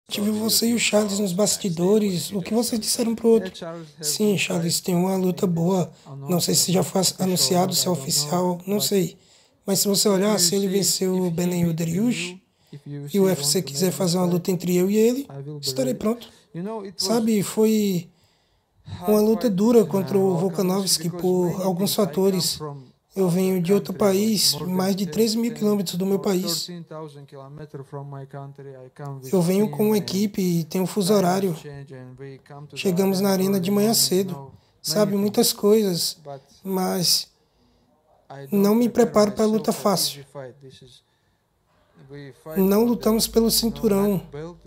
Tive você e o Charles nos bastidores. O que vocês disseram pro outro? Sim, Charles, tem uma luta boa. Não sei se já foi anunciado, se é oficial, não sei. Mas se você olhar, se ele venceu o Beneil Dariush e o UFC quiser fazer uma luta entre eu e ele, estarei pronto. Sabe, foi uma luta dura contra o Volkanovski por alguns fatores. Eu venho de outro país, mais de 13 mil quilômetros do meu país. Eu venho com uma equipe e tenho um fuso horário. Chegamos na arena de manhã cedo. Sabe, muitas coisas, mas não me preparo para a luta fácil. Não lutamos pelo cinturão.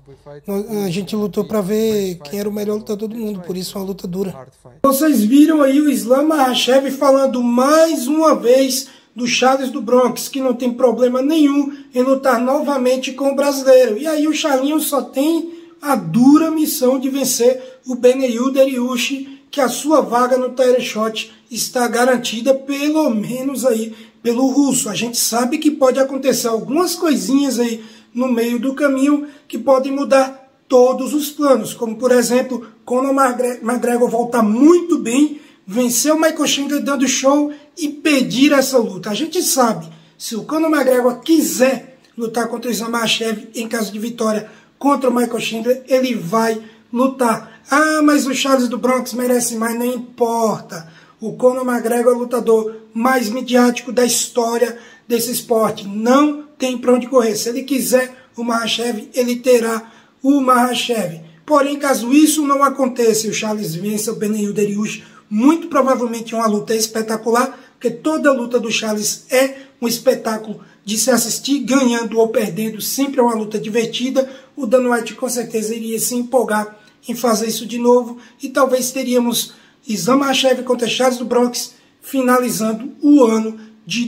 A gente lutou para ver quem era o melhor lutador do mundo, por isso é uma luta dura. Vocês viram aí o Islam Makhachev falando mais uma vez do Charles do Bronx, que não tem problema nenhum em lutar novamente com o brasileiro. E aí o Charlinho só tem a dura missão de vencer o Beneil Dariush, que a sua vaga no title shot está garantida, pelo menos aí pelo russo. A gente sabe que pode acontecer algumas coisinhas aí no meio do caminho que podem mudar todos os planos, como por exemplo, Conor McGregor voltar muito bem, vencer o Michael Chandler dando show e pedir essa luta. A gente sabe, se o Conor McGregor quiser lutar contra o Islam Makhachev em caso de vitória contra o Michael Chandler, ele vai lutar. Ah, mas o Charles do Bronx merece mais, não importa. O Conor McGregor é o lutador mais midiático da história desse esporte. Não tem para onde correr. Se ele quiser o Makhachev, ele terá o Makhachev. Porém, caso isso não aconteça e o Charles vença o Beneil Dariush, muito provavelmente uma luta espetacular, porque toda luta do Charles é um espetáculo de se assistir, ganhando ou perdendo, sempre é uma luta divertida. O Dana White com certeza iria se empolgar em fazer isso de novo, e talvez teríamos Islam Makhachev contra Charles do Bronx finalizando o ano de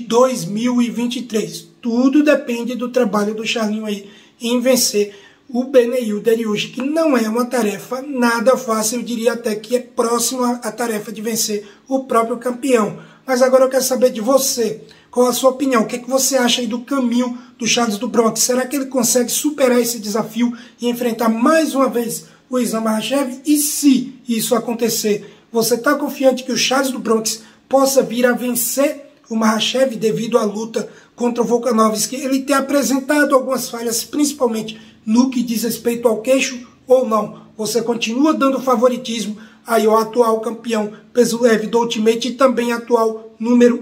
2023. Tudo depende do trabalho do Charlinho aí em vencer o Beneil Dariush, que não é uma tarefa nada fácil. Eu diria até que é próximo à tarefa de vencer o próprio campeão. Mas agora eu quero saber de você. Qual a sua opinião? O que você acha aí do caminho do Charles do Bronx? Será que ele consegue superar esse desafio e enfrentar mais uma vez o Islam Makhachev? E se isso acontecer, você está confiante que o Charles do Bronx possa vir a vencer o Makhachev devido à luta contra o Volkanovski? Ele tem apresentado algumas falhas, principalmente no que diz respeito ao queixo, ou não? Você continua dando favoritismo aí ao atual campeão peso leve do Ultimate e também atual número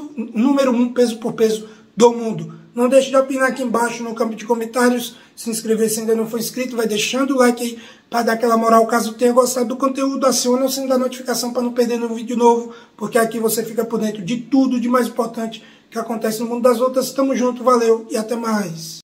um peso por peso do mundo? Não deixe de opinar aqui embaixo no campo de comentários. Se inscrever se ainda não for inscrito, vai deixando o like aí para dar aquela moral. Caso tenha gostado do conteúdo, acione o sininho da notificação para não perder nenhum vídeo novo, porque aqui você fica por dentro de tudo de mais importante que acontece no mundo das lutas. Tamo junto, valeu e até mais.